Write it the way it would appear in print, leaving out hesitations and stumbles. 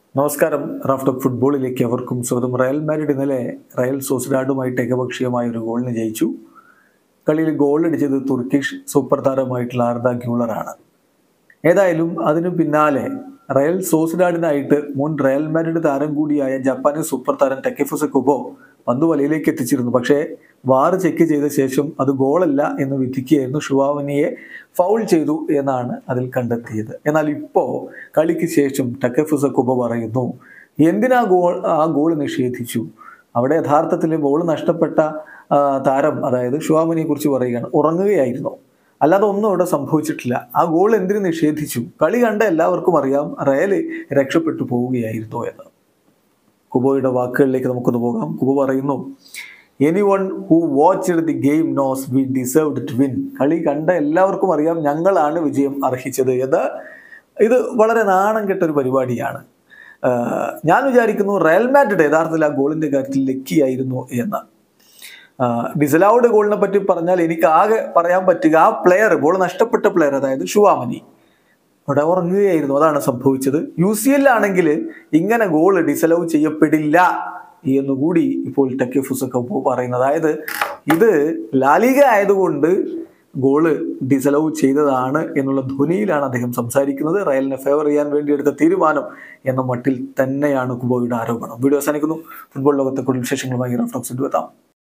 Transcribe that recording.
നമസ്കാരം. റാഫ്റ്റോക്ക് ഫുട്ബോളിലേക്ക് അവർക്കും സ്വാഗതം. റയൽ മാഡ്രിഡ് ഇന്നലെ റയൽ സോസിഡാഡുമായിട്ട് ഏകപക്ഷീയമായ ഒരു ഗോളിന് ജയിച്ചു. കളിയിൽ ഗോൾ അടിച്ചത് തുർക്കിഷ് സൂപ്പർ താരമായിട്ടുള്ള ആർദ ഗ്യൂളറാണ്. ഏതായാലും അതിനു പിന്നാലെ റയൽ സോസിഡാഡിനായിട്ട് മുൻ റയൽ മാഡ്രിഡ് താരം കൂടിയായ ജപ്പാനീസ് സൂപ്പർ താരം ടക്കെഫുസ കുബോ പന്ത് വലയിലേക്ക് എത്തിച്ചിരുന്നു. പക്ഷേ വാർ ചെക്ക് ചെയ്ത ശേഷം അത് ഗോളല്ല എന്ന് വിധിക്കുകയായിരുന്നു. ഷുവാവനിയെ ഫൗൾ ചെയ്തു എന്നാണ് അതിൽ കണ്ടെത്തിയത്. എന്നാൽ ഇപ്പോൾ കളിക്ക് ശേഷം ടക്കെഫുസ കുബോ പറയുന്നു, എന്തിനാ ആ ഗോൾ നിഷേധിച്ചു? അവിടെ യഥാർത്ഥത്തിൽ ബോൾ നഷ്ടപ്പെട്ട താരം, അതായത് ഷുവാവനിയെ കുറിച്ച് പറയുകയാണ്, ഉറങ്ങുകയായിരുന്നു, അല്ലാതെ ഒന്നും അവിടെ സംഭവിച്ചിട്ടില്ല. ആ ഗോൾ എന്തിനു നിഷേധിച്ചു? കളി കണ്ട എല്ലാവർക്കും അറിയാം റയൽ രക്ഷപ്പെട്ടു പോവുകയായിരുന്നു എന്ന്. കുബോയുടെ വാക്കുകളിലേക്ക് നമുക്കൊന്ന് പോകാം. കുബോ പറയുന്നു, anyone who watched the game knows we deserved to win. കളി കണ്ട എല്ലാവർക്കും അറിയാം ഞങ്ങളാണ് വിജയം അർഹിച്ചത് എന്ന്. ഇത് വളരെ നാണം കെട്ടൊരു പരിപാടിയാണ്. ഞാൻ വിചാരിക്കുന്നു റയൽ മാഡ്രിഡ് യഥാർത്ഥത്തിൽ ആ ഗോളിൻ്റെ കാര്യത്തിൽ ലക്കിയായിരുന്നു എന്ന്. ഡിസലൗഡ് ഗോളിനെ പറ്റി പറഞ്ഞാൽ എനിക്ക് ആകെ പറയാൻ പറ്റുക, ആ പ്ലെയർ, ബോൾ നഷ്ടപ്പെട്ട പ്ലെയർ, അതായത് ഷുവാമനി അവിടെ ഉറങ്ങുകയായിരുന്നു. അതാണ് സംഭവിച്ചത്. UCL ആണെങ്കിൽ ഇങ്ങനെ ഗോൾ ഡിസലവ് ചെയ്യപ്പെടില്ല എന്നുകൂടി ഇപ്പോൾ ടക്കെഫുസ കുബോ പറയുന്നത്. അതായത് ഇത് ലാലിഗ ആയതുകൊണ്ട് ഗോള് ഡിസലവ് ചെയ്തതാണ് എന്നുള്ള ധ്വനിയിലാണ് അദ്ദേഹം സംസാരിക്കുന്നത്. റയലിനെ ഫേവർ ചെയ്യാൻ വേണ്ടി എടുത്ത തീരുമാനം എന്ന മട്ടിൽ തന്നെയാണ് കുബോയുടെ ആരോപണം. വീഡിയോ അവസാനിക്കുന്നു. ഫുട്ബോൾ ലോകത്തെ കൂടുതൽ വിശേഷങ്ങളുമായി റാഫ്റ്റോക്സ് എത്താം.